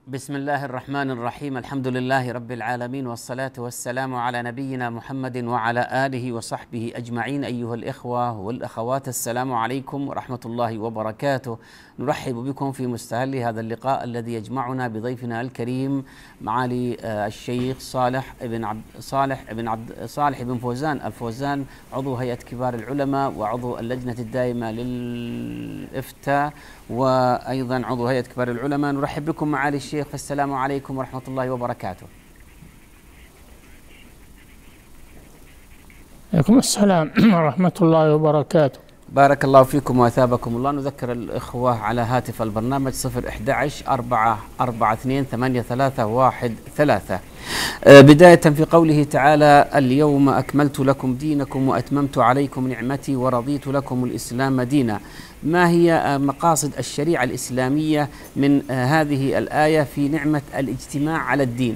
بسم الله الرحمن الرحيم. الحمد لله رب العالمين، والصلاة والسلام على نبينا محمد وعلى آله وصحبه أجمعين. أيها الإخوة والأخوات، السلام عليكم ورحمة الله وبركاته. نرحب بكم في مستهل هذا اللقاء الذي يجمعنا بضيفنا الكريم معالي الشيخ صالح بن فوزان الفوزان، عضو هيئة كبار العلماء وعضو اللجنة الدائمة للإفتاء وأيضا عضو هيئة كبار العلماء. نرحب بكم معالي الشيخ، فالسلام عليكم ورحمة الله وبركاته. عليكم السلام ورحمة الله وبركاته. بارك الله فيكم وأثابكم الله. نذكر الإخوة على هاتف البرنامج 011-428-8313. بداية في قوله تعالى: اليوم أكملت لكم دينكم وأتممت عليكم نعمتي ورضيت لكم الإسلام دينا. ما هي مقاصد الشريعة الإسلامية من هذه الآية في نعمة الاجتماع على الدين؟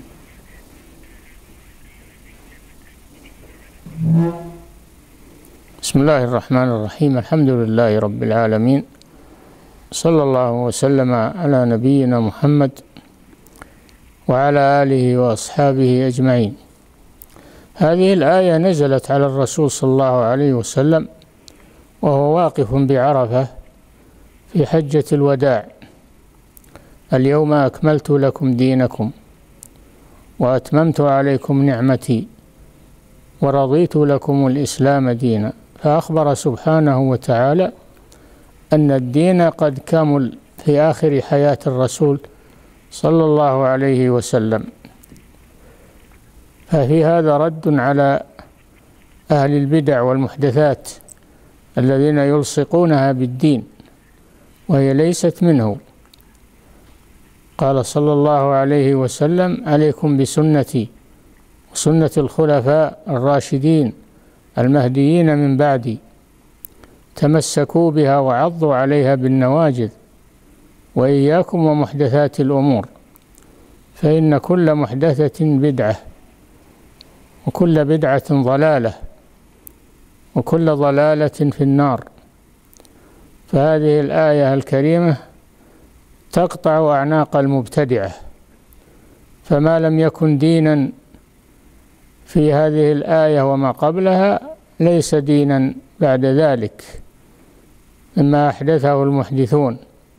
بسم الله الرحمن الرحيم. الحمد لله رب العالمين، صلى الله وسلم على نبينا محمد وعلى آله وأصحابه أجمعين. هذه الآية نزلت على الرسول صلى الله عليه وسلم وهو واقف بعرفة في حجة الوداع: اليوم أكملت لكم دينكم وأتممت عليكم نعمتي ورضيت لكم الإسلام دينا. فأخبر سبحانه وتعالى أن الدين قد كمل في آخر حياة الرسول صلى الله عليه وسلم. ففي هذا رد على أهل البدع والمحدثات الذين يلصقونها بالدين وهي ليست منه. قال صلى الله عليه وسلم: عليكم بسنتي وسنة الخلفاء الراشدين المهديين من بعدي، تمسكوا بها وعضوا عليها بالنواجذ، وإياكم ومحدثات الأمور، فإن كل محدثة بدعة وكل بدعة ضلالة وكل ضلالة في النار. فهذه الآية الكريمة تقطع أعناق المبتدعة، فما لم يكن دينا في هذه الآية وما قبلها ليس دينا بعد ذلك مما أحدثه المحدثون.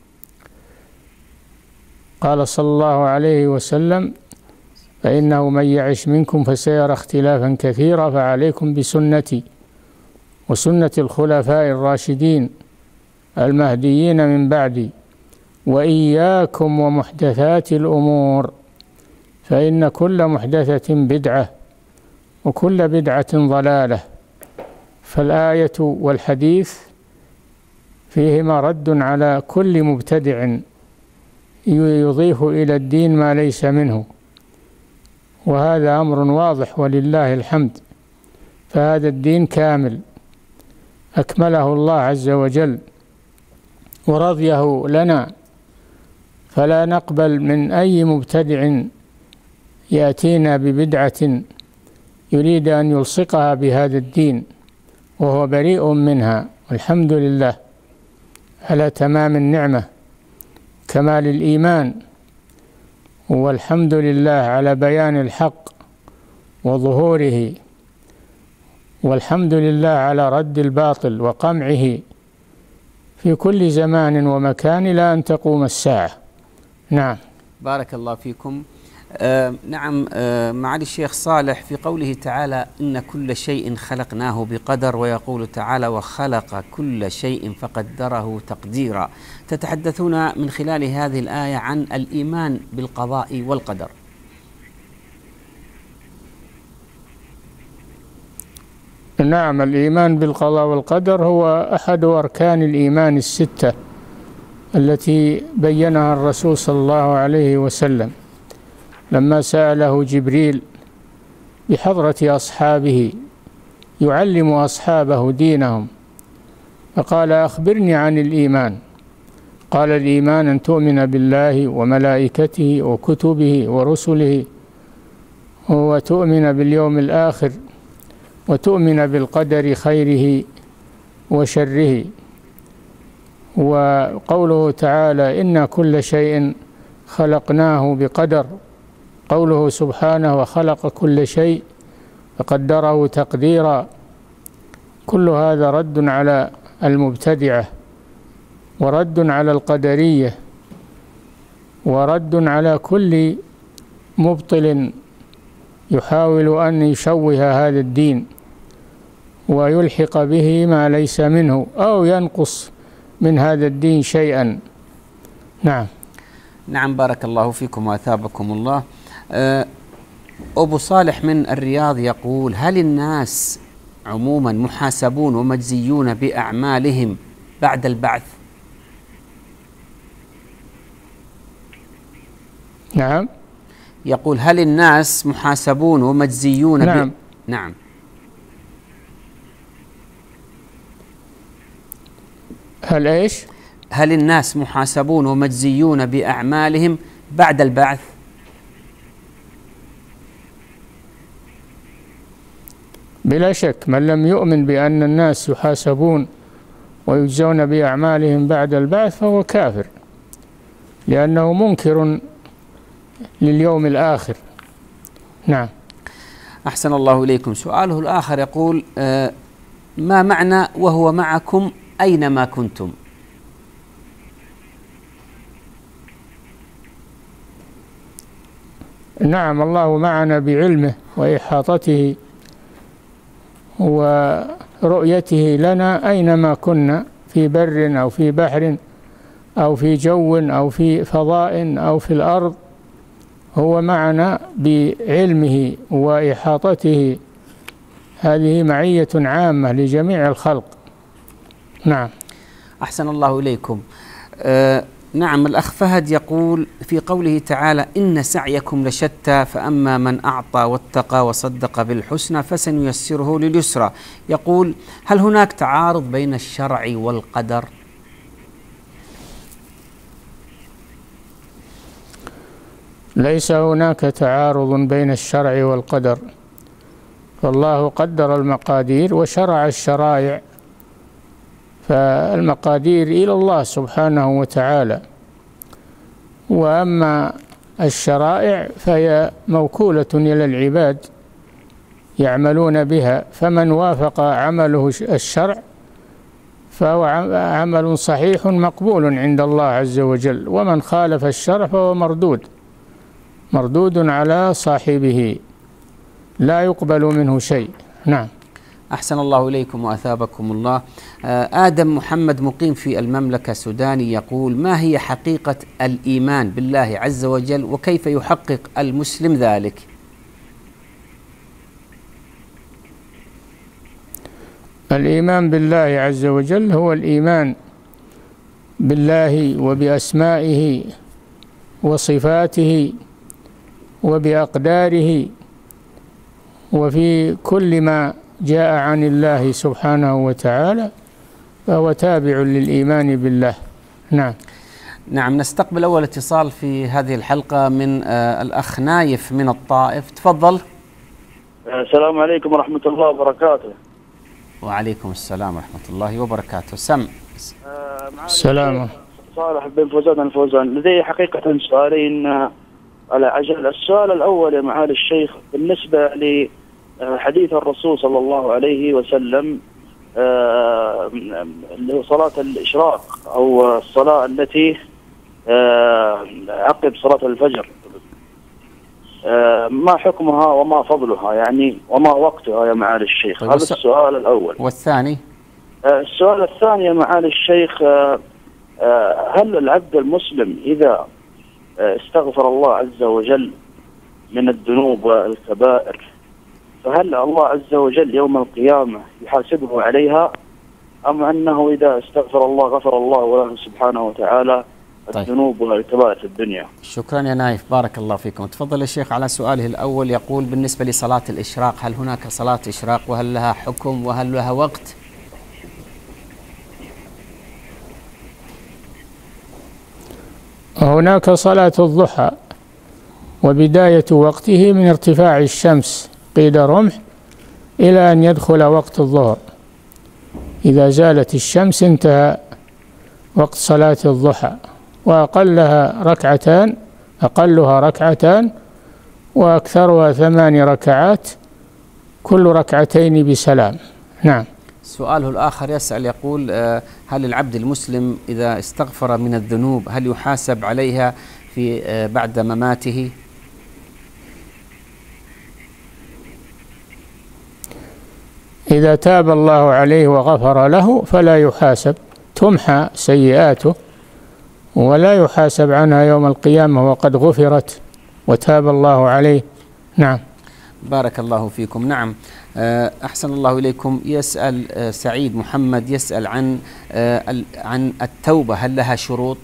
قال صلى الله عليه وسلم: فإنه من يعش منكم فسيرى اختلافا كثيرا، فعليكم بسنتي وسنة الخلفاء الراشدين المهديين من بعدي، وإياكم ومحدثات الأمور، فإن كل محدثة بدعة وكل بدعة ضلالة. فالآية والحديث فيهما رد على كل مبتدع يضيف إلى الدين ما ليس منه، وهذا أمر واضح ولله الحمد. فهذا الدين كامل أكمله الله عز وجل ورضيه لنا، فلا نقبل من أي مبتدع يأتينا ببدعة يريد أن يلصقها بهذا الدين وهو بريء منها. والحمد لله على تمام النعمة، كمال الإيمان، والحمد لله على بيان الحق وظهوره، والحمد لله على رد الباطل وقمعه في كل زمان ومكان إلى أن تقوم الساعة. نعم. بارك الله فيكم. نعم، معالي الشيخ صالح، في قوله تعالى: إن كل شيء خلقناه بقدر، ويقول تعالى: وخلق كل شيء فقدره تقديرا، تتحدثون من خلال هذه الآية عن الإيمان بالقضاء والقدر. نعم، الإيمان بالقضاء والقدر هو أحد أركان الإيمان الستة التي بينها الرسول صلى الله عليه وسلم لما سأله جبريل بحضرة أصحابه يعلم أصحابه دينهم، فقال: أخبرني عن الإيمان. قال: الإيمان أن تؤمن بالله وملائكته وكتبه ورسله، وتؤمن باليوم الآخر، وتؤمن بالقدر خيره وشره. وقوله تعالى: إن كل شيء خلقناه بقدر. قوله سبحانه وخلق كل شيء فقدره تقديرا. كل هذا رد على المبتدعة، ورد على القدرية، ورد على كل مبطل يحاول أن يشوه هذا الدين ويلحق به ما ليس منه أو ينقص من هذا الدين شيئا. نعم. نعم، بارك الله فيكم وأثابكم الله. أبو صالح من الرياض يقول: هل الناس عموما محاسبون ومجزيون بأعمالهم بعد البعث؟ نعم. يقول: هل الناس محاسبون ومجزيون نعم. نعم. هل إيش؟ هل الناس محاسبون ومجزيون بأعمالهم بعد البعث؟ بلا شك، من لم يؤمن بأن الناس يحاسبون ويجزون بأعمالهم بعد البعث فهو كافر، لأنه منكر لليوم الآخر. نعم. أحسن الله إليكم. سؤاله الآخر يقول: ما معنى وهو معكم أينما كنتم؟ نعم، الله معنا بعلمه وإحاطته ورؤيته لنا أينما كنا، في بر أو في بحر أو في جو أو في فضاء أو في الأرض، هو معنا بعلمه وإحاطته. هذه معية عامة لجميع الخلق. نعم. أحسن الله إليكم. نعم، الأخ فهد يقول في قوله تعالى: إن سعيكم لشتى فأما من أعطى واتقى وصدق بالحسنى فسنيسره لليسرى. يقول: هل هناك تعارض بين الشرع والقدر؟ ليس هناك تعارض بين الشرع والقدر، فالله قدر المقادير وشرع الشرائع، فالمقادير إلى الله سبحانه وتعالى، وأما الشرائع فهي موكولة إلى العباد يعملون بها، فمن وافق عمله الشرع فهو عمل صحيح مقبول عند الله عز وجل، ومن خالف الشرع فهو مردود على صاحبه، لا يقبل منه شيء. نعم. أحسن الله إليكم وأثابكم الله. آدم محمد مقيم في المملكة السوداني يقول: ما هي حقيقة الإيمان بالله عز وجل وكيف يحقق المسلم ذلك؟ الإيمان بالله عز وجل هو الإيمان بالله وبأسمائه وصفاته وبأقداره وفي كل ما جاء عن الله سبحانه وتعالى، فهو تابع للإيمان بالله. نعم. نعم، نستقبل أول اتصال في هذه الحلقة من الأخ نايف من الطائف. تفضل. السلام عليكم ورحمة الله وبركاته. وعليكم السلام ورحمة الله وبركاته. سم. السلام. صالح بن فوزان الفوزان. لدي حقيقة سؤالين على عجل. السؤال الأول يا معالي الشيخ، بالنسبة لحديث الرسول صلى الله عليه وسلم اللي هو صلاة الإشراق أو الصلاة التي عقب صلاة الفجر، ما حكمها وما فضلها يعني وما وقتها يا معالي الشيخ؟ هذا السؤال الأول. والثاني؟ السؤال الثاني يا معالي الشيخ، هل العبد المسلم إذا استغفر الله عز وجل من الذنوب والكبائر فهل الله عز وجل يوم القيامة يحاسبه عليها، أم أنه إذا استغفر الله غفر الله له سبحانه وتعالى الذنوب والكبائر في الدنيا؟ شكرا يا نايف، بارك الله فيكم. تفضل يا شيخ على سؤاله الأول. يقول: بالنسبة لصلاة الإشراق، هل هناك صلاة إشراق وهل لها حكم وهل لها وقت؟ هناك صلاة الضحى، وبداية وقته من ارتفاع الشمس قيد رمح إلى أن يدخل وقت الظهر. إذا زالت الشمس انتهى وقت صلاة الضحى، وأقلها ركعتان أقلها ركعتان وأكثرها 8 ركعات، كل ركعتين بسلام. نعم. سؤاله الآخر يسأل يقول هل العبد المسلم إذا استغفر من الذنوب هل يحاسب عليها في بعد مماته؟ إذا تاب الله عليه وغفر له فلا يحاسب، تمحى سيئاته ولا يحاسب عنها يوم القيامة وقد غفرت وتاب الله عليه. نعم. بارك الله فيكم. نعم. أحسن الله إليكم. يسأل سعيد محمد يسأل عن التوبة، هل لها شروط؟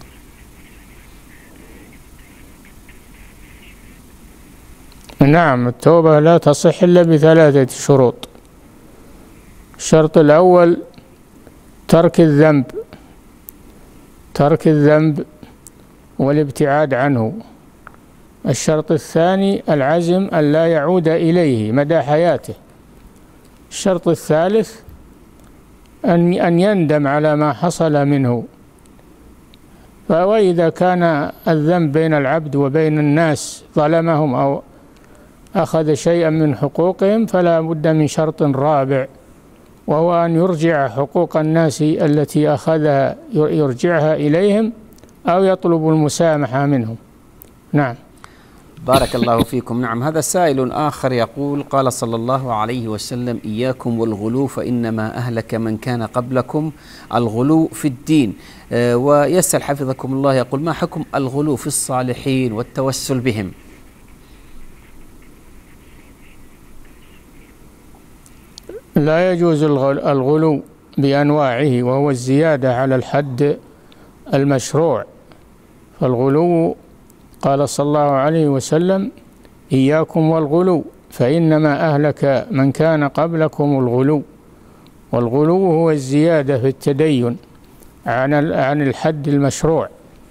نعم، التوبة لا تصح إلا ب3 شروط. الشرط الأول ترك الذنب والابتعاد عنه. الشرط الثاني العزم أن لا يعود إليه مدى حياته. الشرط الثالث أن يندم على ما حصل منه. وإذا كان الذنب بين العبد وبين الناس ظلمهم أو أخذ شيئا من حقوقهم فلا بد من شرط رابع، وهو أن يرجع حقوق الناس التي أخذها يرجعها إليهم أو يطلب المسامحة منهم. نعم. بارك الله فيكم. نعم. هذا سائل آخر يقول قال صلى الله عليه وسلم إياكم والغلو فإنما أهلك من كان قبلكم الغلو في الدين. ويسأل حفظكم الله يقول ما حكم الغلو في الصالحين والتوسل بهم؟ لا يجوز الغلو بأنواعه، وهو الزيادة على الحد المشروع. فالغلو قال صلى الله عليه وسلم إياكم والغلو فإنما أهلك من كان قبلكم الغلو. والغلو هو الزيادة في التدين عن الحد المشروع،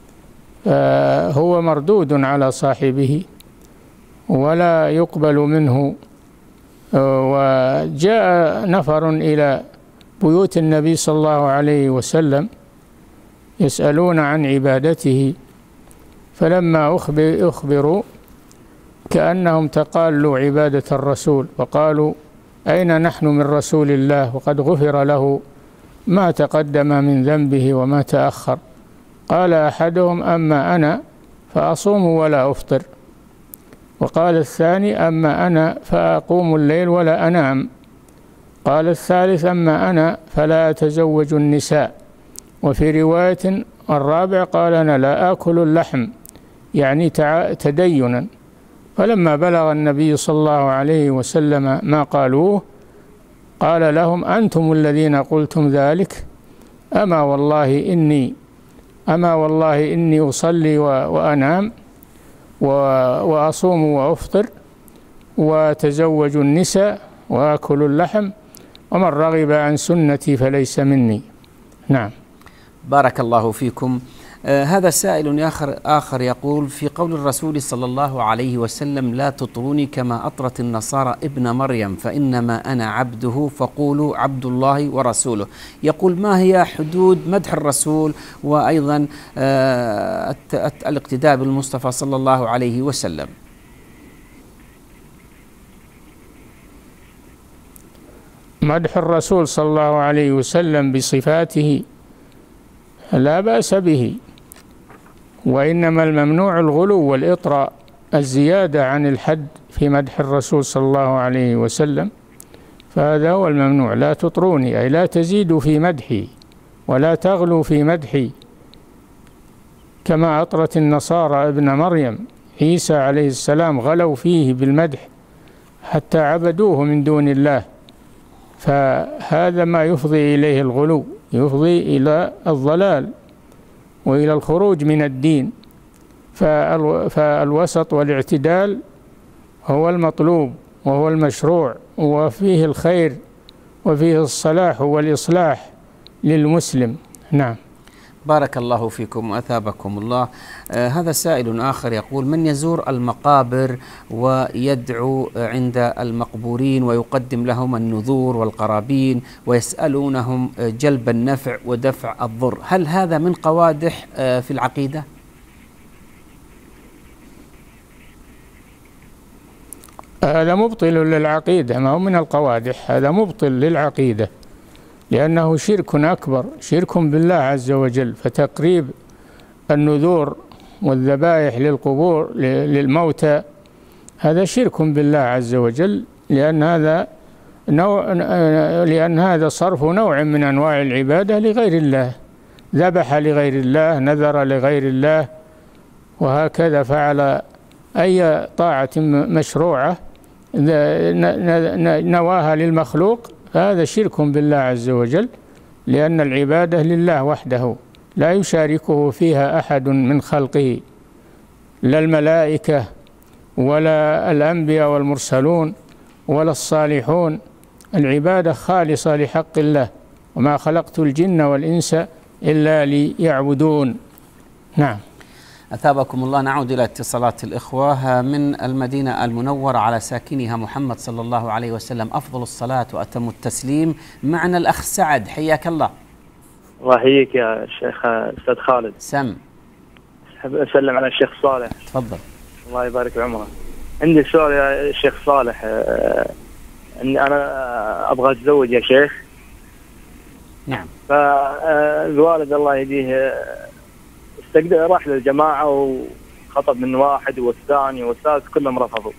هو مردود على صاحبه ولا يقبل منه. وجاء نفر إلى بيوت النبي صلى الله عليه وسلم يسألون عن عبادته، فلما أخبروا كأنهم تقالوا عبادة الرسول وقالوا أين نحن من رسول الله وقد غفر له ما تقدم من ذنبه وما تأخر. قال أحدهم أما أنا فأصوم ولا أفطر، وقال الثاني أما أنا فأقوم الليل ولا أنام، قال الثالث أما أنا فلا أتزوج النساء، وفي رواية الرابع قال أنا لا آكل اللحم، يعني تدينا. فلما بلغ النبي صلى الله عليه وسلم ما قالوه قال لهم أنتم الذين قلتم ذلك، أما والله إني أصلي وأنام وأصوم وأفطر وتزوج النساء وآكل اللحم، ومن رغب عن سنتي فليس مني. نعم. بارك الله فيكم. هذا سائل آخر يقول في قول الرسول صلى الله عليه وسلم لا تطروني كما أطرت النصارى ابن مريم فإنما أنا عبده فقولوا عبد الله ورسوله، يقول ما هي حدود مدح الرسول وأيضا الاقتداء بالمصطفى صلى الله عليه وسلم؟ مدح الرسول صلى الله عليه وسلم بصفاته لا بأس به، وإنما الممنوع الغلو والإطراء، الزيادة عن الحد في مدح الرسول صلى الله عليه وسلم، فهذا هو الممنوع. لا تطروني أي لا تزيدوا في مدحي ولا تغلوا في مدحي كما أطرت النصارى ابن مريم عيسى عليه السلام، غلوا فيه بالمدح حتى عبدوه من دون الله، فهذا ما يفضي إليه الغلو، يفضي إلى الضلال وإلى الخروج من الدين. فالوسط والاعتدال هو المطلوب وهو المشروع، وفيه الخير وفيه الصلاح والإصلاح للمسلم. نعم. بارك الله فيكم وأثابكم الله. هذا سائل آخر يقول من يزور المقابر ويدعو عند المقبورين ويقدم لهم النذور والقرابين ويسألونهم جلب النفع ودفع الضر، هل هذا من قوادح في العقيدة؟ هذا مبطل للعقيدة، ما هو من القوادح، هذا مبطل للعقيدة، لأنه شرك أكبر، شرك بالله عز وجل. فتقريب النذور والذبائح للقبور للموتى هذا شرك بالله عز وجل، لأن هذا صرف نوع من أنواع العبادة لغير الله، ذبح لغير الله، نذر لغير الله، وهكذا فعل أي طاعة مشروعة نواها للمخلوق، فهذا شرك بالله عز وجل، لأن العبادة لله وحده لا يشاركه فيها أحد من خلقه، لا الملائكة ولا الأنبياء والمرسلون ولا الصالحون. العبادة خالصة لحق الله، وما خلقت الجن والإنس إلا ليعبدون. نعم. أثابكم الله. نعود إلى اتصالات الإخوة من المدينة المنورة على ساكنها محمد صلى الله عليه وسلم أفضل الصلاة وأتم التسليم. معنا الأخ سعد، حياك الله. الله يحييك يا شيخ أستاذ خالد. سم. أحب أسلم على الشيخ صالح. تفضل. الله يبارك بعمره. عندي سؤال يا شيخ صالح، أني أنا أبغى أتزوج يا شيخ. نعم. فالوالد الله يهديه راح للجماعة وخطب من واحد والثاني والثالث كلهم رفضوا.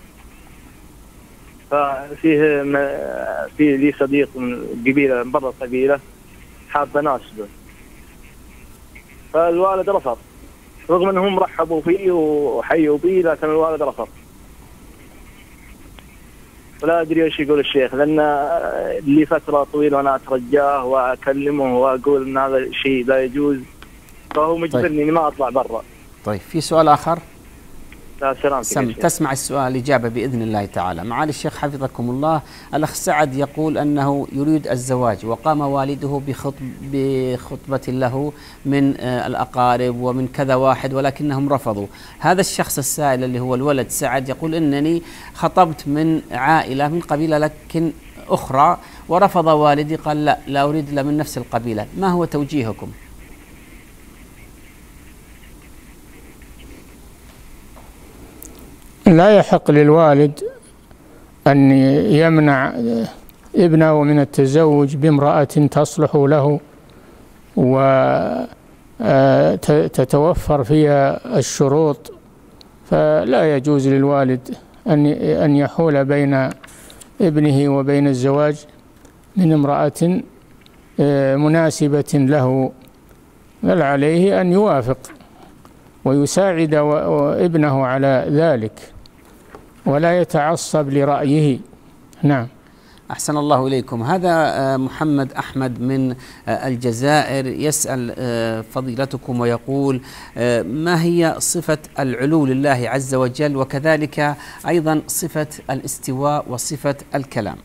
ففيه لي صديق من قبيلة، من برا القبيلة، حاب ناسبه، فالوالد رفض رغم أنهم رحبوا فيه وحيوا به، لكن الوالد رفض. ولا أدري إيش يقول الشيخ، لأن لي فترة طويلة وأنا أترجاه وأكلمه وأقول أن هذا الشيء لا يجوز، فهو مجبرني إني ما أطلع برا. طيب، في سؤال آخر؟ سم تسمع السؤال الإجابة بإذن الله تعالى. معالي الشيخ حفظكم الله، الأخ سعد يقول أنه يريد الزواج، وقام والده بخطبة له من الأقارب ومن كذا واحد ولكنهم رفضوا. هذا الشخص السائل اللي هو الولد سعد يقول إنني خطبت من عائلة من قبيلة لكن أخرى ورفض والدي، قال لا أريد إلا من نفس القبيلة، ما هو توجيهكم؟ لا يحق للوالد أن يمنع ابنه من التزوج بامرأة تصلح له وتتوفر فيها الشروط، فلا يجوز للوالد أن يحول بين ابنه وبين الزواج من امرأة مناسبة له، بل عليه أن يوافق ويساعد ابنه على ذلك ولا يتعصب لرأيه. نعم. أحسن الله إليكم. هذا محمد أحمد من الجزائر يسأل فضيلتكم ويقول ما هي صفة العلو لله عز وجل، وكذلك أيضا صفة الاستواء وصفة الكلام؟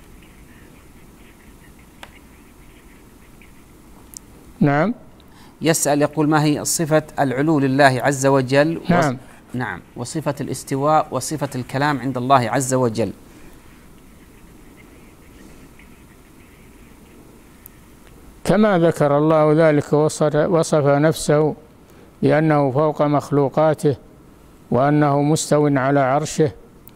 نعم. يسأل يقول ما هي صفة العلو لله عز وجل؟ نعم. نعم، وصفة الاستواء وصفة الكلام عند الله عز وجل. كما ذكر الله ذلك، وصف نفسه بأنه فوق مخلوقاته، وأنه مستو على عرشه،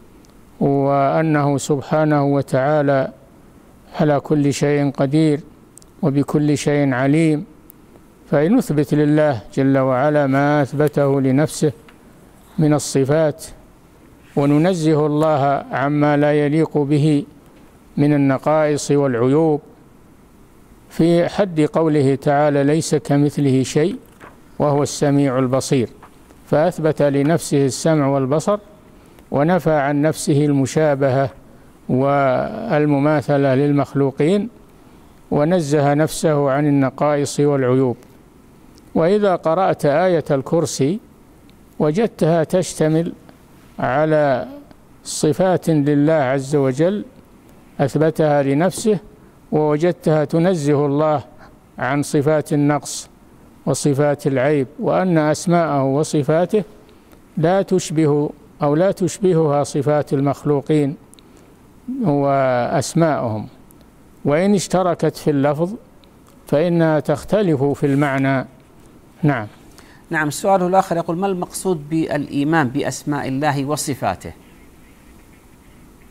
وأنه سبحانه وتعالى على كل شيء قدير وبكل شيء عليم. فنثبت لله جل وعلا ما أثبته لنفسه من الصفات، وننزه الله عما لا يليق به من النقائص والعيوب، في حد قوله تعالى ليس كمثله شيء وهو السميع البصير، فأثبت لنفسه السمع والبصر، ونفى عن نفسه المشابهة والمماثلة للمخلوقين، ونزه نفسه عن النقائص والعيوب. وإذا قرأت آية الكرسي وجدتها تشتمل على صفات لله عز وجل أثبتها لنفسه، ووجدتها تنزه الله عن صفات النقص وصفات العيب، وأن أسماءه وصفاته لا تشبه أو لا تشبهها صفات المخلوقين وأسماءهم، وإن اشتركت في اللفظ فإنها تختلف في المعنى. نعم. نعم. السؤال الآخر يقول ما المقصود بالإيمان بأسماء الله وصفاته؟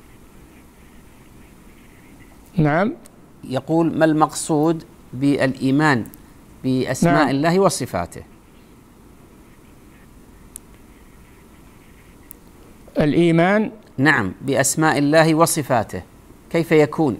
نعم. يقول: ما المقصود بالإيمان بأسماء نعم. الله وصفاته؟ الإيمان، نعم، بأسماء الله وصفاته كيف يكون؟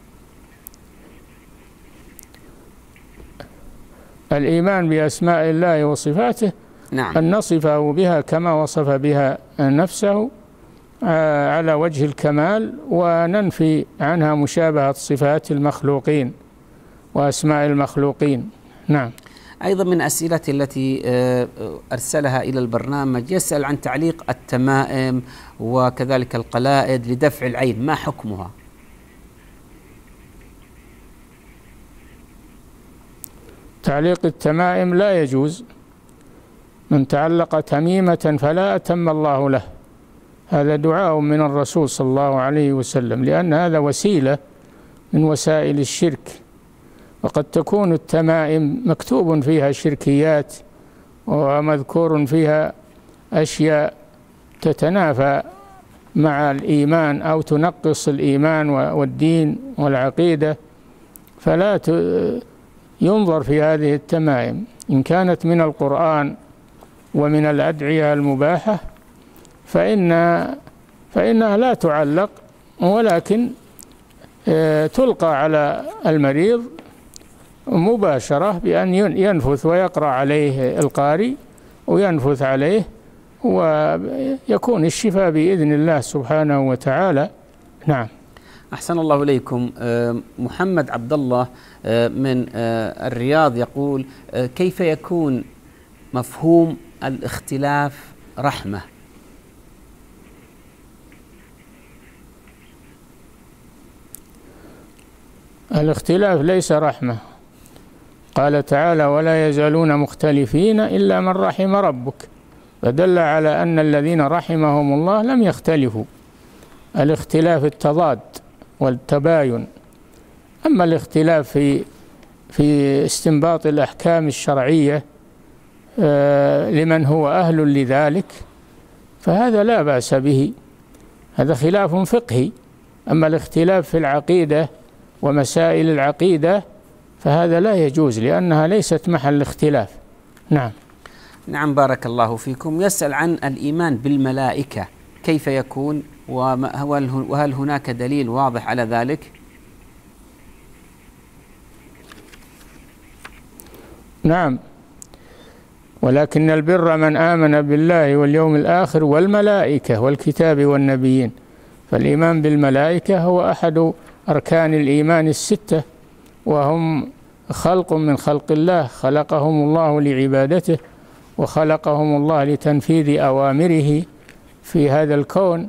الإيمان بأسماء الله وصفاته نعم. أن نصفه بها كما وصف بها نفسه على وجه الكمال، وننفي عنها مشابهة صفات المخلوقين وأسماء المخلوقين. نعم. أيضا من أسئلة التي أرسلها إلى البرنامج يسأل عن تعليق التمائم وكذلك القلائد لدفع العين، ما حكمها؟ تعليق التمائم لا يجوز. من تعلق تميمة فلا أتم الله له، هذا دعاء من الرسول صلى الله عليه وسلم، لأن هذا وسيلة من وسائل الشرك. وقد تكون التمائم مكتوب فيها شركيات ومذكور فيها أشياء تتنافى مع الإيمان أو تنقص الإيمان والدين والعقيدة، فلا ينظر في هذه التمائم. إن كانت من القرآن ومن الأدعية المباحة فإنها لا تعلق، ولكن تلقى على المريض مباشرة بأن ينفث ويقرأ عليه القارئ وينفث عليه، ويكون الشفاء بإذن الله سبحانه وتعالى. نعم. أحسن الله إليكم. محمد عبد الله من الرياض يقول: كيف يكون مفهوم الاختلاف رحمة؟ الاختلاف ليس رحمة. قال تعالى: ولا يزالون مختلفين إلا من رحم ربك، فدل على أن الذين رحمهم الله لم يختلفوا. الاختلاف التضاد والتباين. أما الاختلاف في استنباط الأحكام الشرعية لمن هو أهل لذلك فهذا لا بأس به، هذا خلاف فقهي. أما الاختلاف في العقيدة ومسائل العقيدة فهذا لا يجوز، لأنها ليست محل اختلاف. نعم. نعم، بارك الله فيكم. يسأل عن الإيمان بالملائكة كيف يكون، وهل هناك دليل واضح على ذلك؟ نعم، ولكن البر من آمن بالله واليوم الآخر والملائكة والكتاب والنبيين. فالإيمان بالملائكة هو أحد أركان الإيمان الستة، وهم خلق من خلق الله، خلقهم الله لعبادته، وخلقهم الله لتنفيذ أوامره في هذا الكون،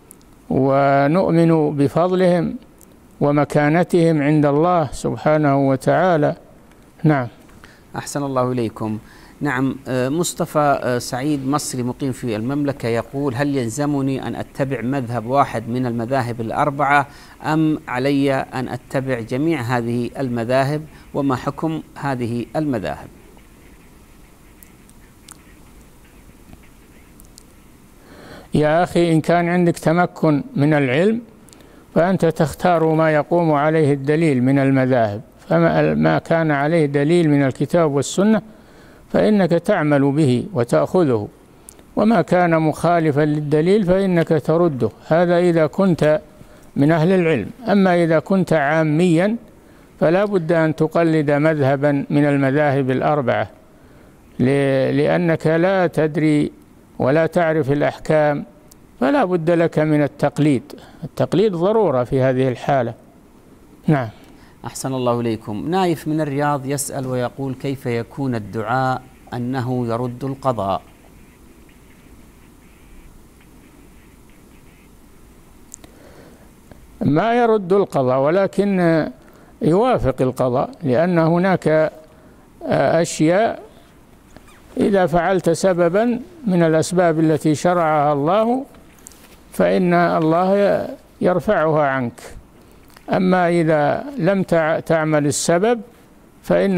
ونؤمن بفضلهم ومكانتهم عند الله سبحانه وتعالى. نعم. أحسن الله إليكم. نعم، مصطفى سعيد مصري مقيم في المملكة يقول: هل يلزمني أن أتبع مذهب واحد من المذاهب الأربعة، أم علي أن أتبع جميع هذه المذاهب، وما حكم هذه المذاهب؟ يا أخي، إن كان عندك تمكن من العلم فأنت تختار ما يقوم عليه الدليل من المذاهب، فما كان عليه دليل من الكتاب والسنة فإنك تعمل به وتأخذه، وما كان مخالفا للدليل فإنك ترده. هذا إذا كنت من أهل العلم. أما إذا كنت عاميا فلا بد أن تقلد مذهبا من المذاهب الأربعة، لأنك لا تدري ولا تعرف الأحكام، فلا بد لك من التقليد. التقليد ضرورة في هذه الحالة. نعم. أحسن الله إليكم. نايف من الرياض يسأل ويقول: كيف يكون الدعاء أنه يرد القضاء؟ ما يرد القضاء، ولكن يوافق القضاء، لأن هناك أشياء إذا فعلت سببا من الأسباب التي شرعها الله فإن الله يرفعها عنك. أما إذا لم تعمل السبب فإن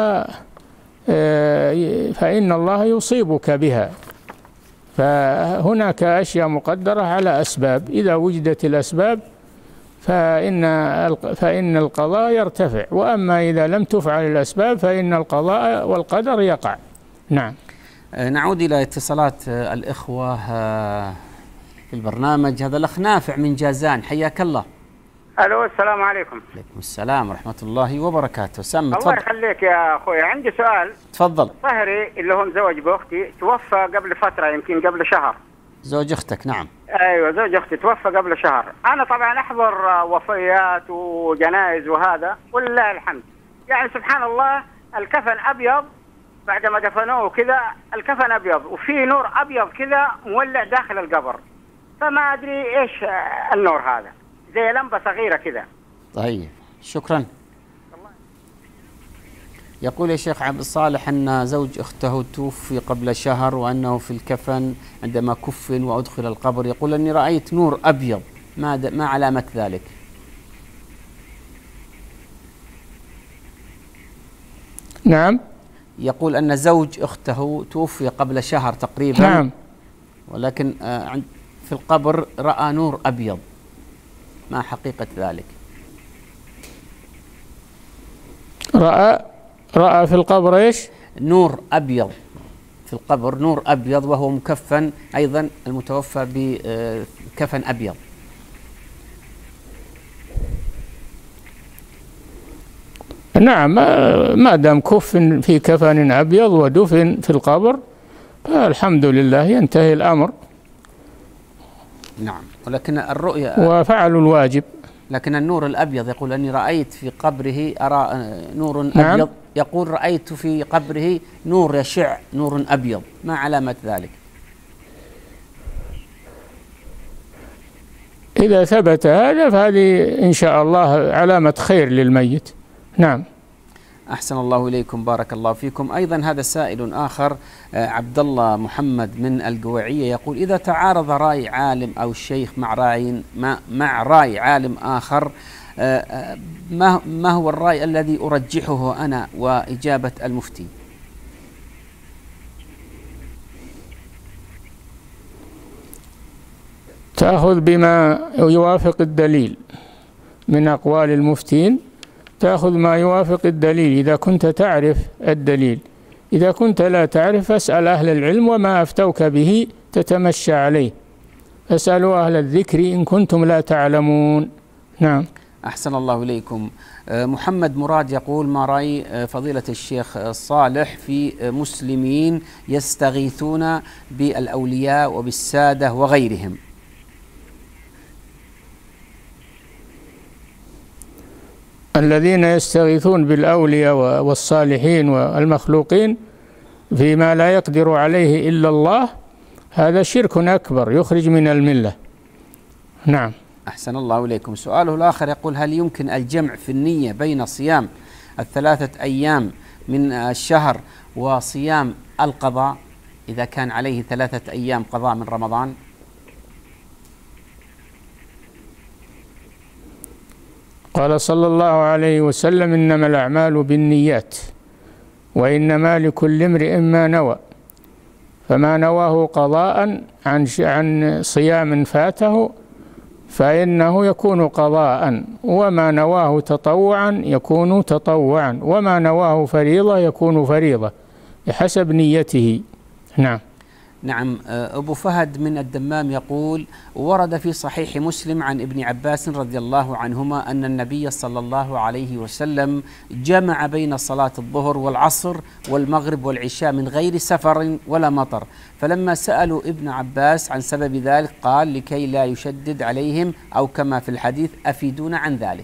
الله يصيبك بها. فهناك أشياء مقدرة على أسباب، إذا وجدت الأسباب فإن القضاء يرتفع، وأما إذا لم تفعل الأسباب فإن القضاء والقدر يقع. نعم. نعود إلى اتصالات الإخوة في البرنامج. هذا الأخ نافع من جازان، حياك الله. الو، السلام عليكم. عليكم السلام ورحمة الله وبركاته. سم، الله تفضل. يخليك يا اخوي، عندي سؤال. تفضل. صهري اللي هو مزوج باختي توفى قبل فتره، يمكن قبل شهر. زوج اختك؟ نعم. ايوه، زوج اختي توفى قبل شهر. انا طبعا احضر وفيات وجنائز وهذا، ولله الحمد. يعني سبحان الله، الكفن ابيض بعد ما دفنوه كذا، الكفن ابيض وفي نور ابيض كذا مولع داخل القبر، فما ادري ايش النور هذا، زي لمبه صغيره كذا. طيب، شكرا. يقول يا شيخ عبد الصالح أن زوج أخته توفي قبل شهر، وأنه في الكفن عندما كفن وأدخل القبر يقول أني رأيت نور أبيض، ما علامة ذلك؟ نعم. يقول أن زوج أخته توفي قبل شهر تقريبا. نعم. ولكن في القبر رأى نور أبيض، ما حقيقة ذلك؟ رأى في القبر ايش؟ نور أبيض في القبر، نور أبيض، وهو مكفن أيضا، المتوفى بكفن أبيض. نعم، ما دام كفن في كفن أبيض ودفن في القبر فالحمد لله، ينتهي الأمر. نعم، ولكن الرؤيا وفعلوا الواجب. لكن النور الأبيض يقول أني رأيت في قبره، أرى نور نعم. أبيض. يقول رأيت في قبره نور يشع، نور أبيض، ما علامة ذلك؟ إذا ثبت هذا فهذه إن شاء الله علامة خير للميت. نعم. أحسن الله إليكم، بارك الله فيكم. أيضا هذا سائل آخر، عبد الله محمد من القويعية، يقول إذا تعارض رأي عالم أو شيخ مع رأي عالم آخر، ما هو الرأي الذي أرجحه أنا وإجابة المفتي؟ تأخذ بما يوافق الدليل من أقوال المفتين، تأخذ ما يوافق الدليل إذا كنت تعرف الدليل. إذا كنت لا تعرف فاسأل أهل العلم، وما أفتوك به تتمشى عليه، فاسألوا أهل الذكر إن كنتم لا تعلمون. نعم. أحسن الله إليكم. محمد مراد يقول ما رأي فضيلة الشيخ صالح في مسلمين يستغيثون بالأولياء وبالسادة وغيرهم؟ الذين يستغيثون بالأولياء والصالحين والمخلوقين فيما لا يقدر عليه إلا الله، هذا شرك أكبر يخرج من الملة. نعم. أحسن الله إليكم. سؤاله الآخر يقول هل يمكن الجمع في النية بين صيام 3 أيام من الشهر وصيام القضاء إذا كان عليه 3 أيام قضاء من رمضان؟ قال صلى الله عليه وسلم إنما الأعمال بالنيات وإنما لكل امرئ ما نوى، فما نواه قضاء عن صيام فاته فإنه يكون قضاء، وما نواه تطوعا يكون تطوعا، وما نواه فريضة يكون فريضة بحسب نيته. نعم. نعم. أبو فهد من الدمام يقول ورد في صحيح مسلم عن ابن عباس رضي الله عنهما أن النبي صلى الله عليه وسلم جمع بين صلاة الظهر والعصر والمغرب والعشاء من غير سفر ولا مطر، فلما سألوا ابن عباس عن سبب ذلك قال لكي لا يشدد عليهم، أو كما في الحديث أفيدونا عن ذلك.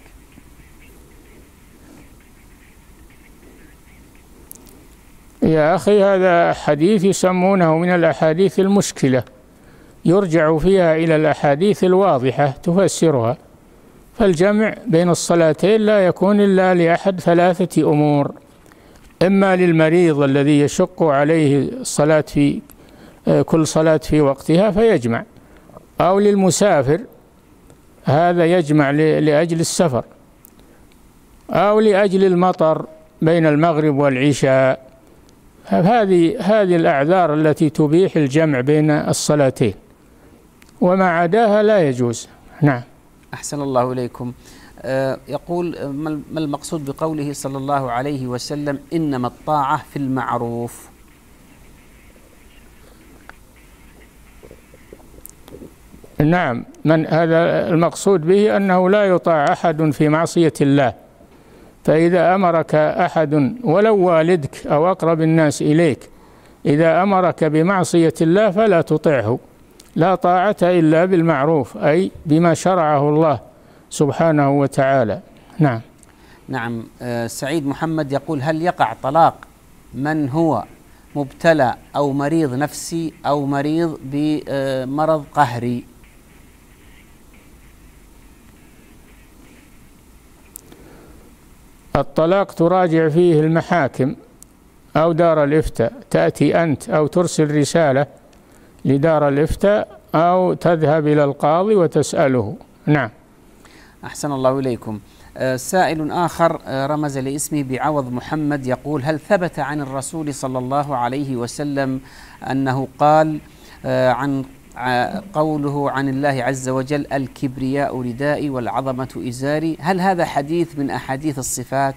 يا أخي هذا حديث يسمونه من الأحاديث المشكلة، يرجع فيها إلى الأحاديث الواضحة تفسرها. فالجمع بين الصلاتين لا يكون إلا لأحد 3 أمور: إما للمريض الذي يشق عليه الصلاة في كل صلاة في وقتها فيجمع، أو للمسافر هذا يجمع لأجل السفر، أو لأجل المطر بين المغرب والعشاء. هذه الأعذار التي تبيح الجمع بين الصلاتين، وما عداها لا يجوز. نعم. أحسن الله إليكم. يقول ما المقصود بقوله صلى الله عليه وسلم إنما الطاعة في المعروف؟ نعم، من هذا المقصود به أنه لا يطاع أحد في معصية الله، فإذا أمرك أحد ولو والدك أو أقرب الناس إليك إذا أمرك بمعصية الله فلا تطيعه. لا طاعة إلا بالمعروف، أي بما شرعه الله سبحانه وتعالى. نعم. نعم. سعيد محمد يقول هل يقع طلاق من هو مبتلى أو مريض نفسي أو مريض بمرض قهري؟ الطلاق تراجع فيه المحاكم أو دار الإفتاء، تأتي أنت أو ترسل رسالة لدار الإفتاء أو تذهب إلى القاضي وتسأله. نعم. أحسن الله إليكم. سائل آخر رمز لاسمه بعوض محمد يقول هل ثبت عن الرسول صلى الله عليه وسلم أنه قال عن قوله عن الله عز وجل الكبرياء ردائي والعظمة إزاري، هل هذا حديث من أحاديث الصفات؟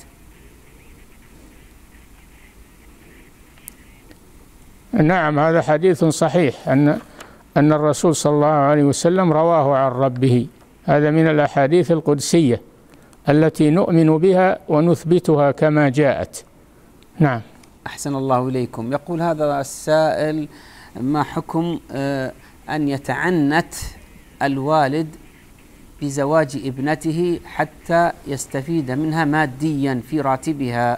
نعم، هذا حديث صحيح أن الرسول صلى الله عليه وسلم رواه عن ربه. هذا من الأحاديث القدسية التي نؤمن بها ونثبتها كما جاءت. نعم. أحسن الله إليكم. يقول هذا السائل ما حكم أن يتعنت الوالد بزواج ابنته حتى يستفيد منها ماديا في راتبها؟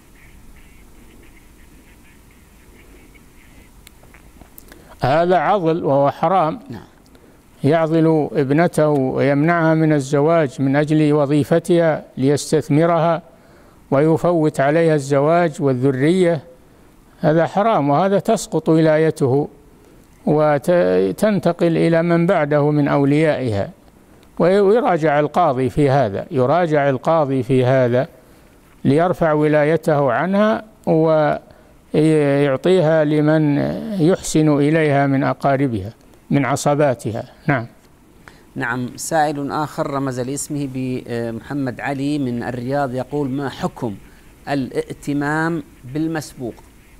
هذا عضل وهو حرام. نعم. يعضل ابنته ويمنعها من الزواج من أجل وظيفتها ليستثمرها ويفوت عليها الزواج والذرية، هذا حرام، وهذا تسقط ولايته وتنتقل إلى من بعده من أوليائها. ويراجع القاضي في هذا، يراجع القاضي في هذا ليرفع ولايته عنها ويعطيها لمن يحسن إليها من أقاربها من عصباتها. نعم. نعم. سائل آخر رمز لاسمه بمحمد علي من الرياض يقول ما حكم الائتمام بالمسبوق؟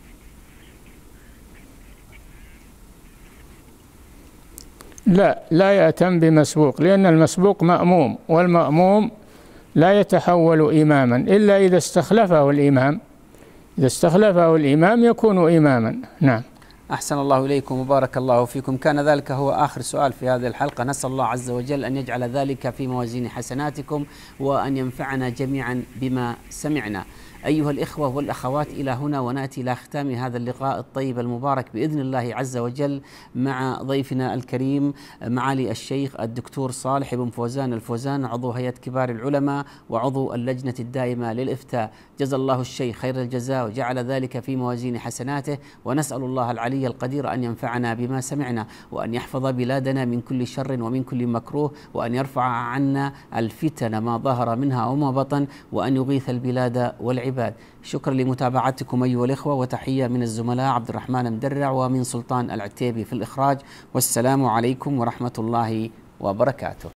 لا يأتم بمسبوق، لأن المسبوق مأموم، والمأموم لا يتحول إماما إلا إذا استخلفه الإمام. إذا استخلفه الإمام يكون إماما. نعم. أحسن الله إليكم وبارك الله فيكم. كان ذلك هو آخر سؤال في هذه الحلقة. نسأل الله عز وجل أن يجعل ذلك في موازين حسناتكم وأن ينفعنا جميعا بما سمعنا. أيها الإخوة والأخوات، إلى هنا ونأتي إلى ختام هذا اللقاء الطيب المبارك بإذن الله عز وجل مع ضيفنا الكريم معالي الشيخ الدكتور صالح بن فوزان الفوزان، عضو هيئة كبار العلماء وعضو اللجنة الدائمة للإفتاء. جزا الله الشيخ خير الجزاء وجعل ذلك في موازين حسناته، ونسأل الله العلي القدير أن ينفعنا بما سمعنا وأن يحفظ بلادنا من كل شر ومن كل مكروه، وأن يرفع عنا الفتن ما ظهر منها وما بطن، وأن يغيث البلاد والعباد. شكرا لمتابعتكم أيها الإخوة، وتحية من الزملاء عبد الرحمن مدرع ومن سلطان العتيبي في الإخراج، والسلام عليكم ورحمة الله وبركاته.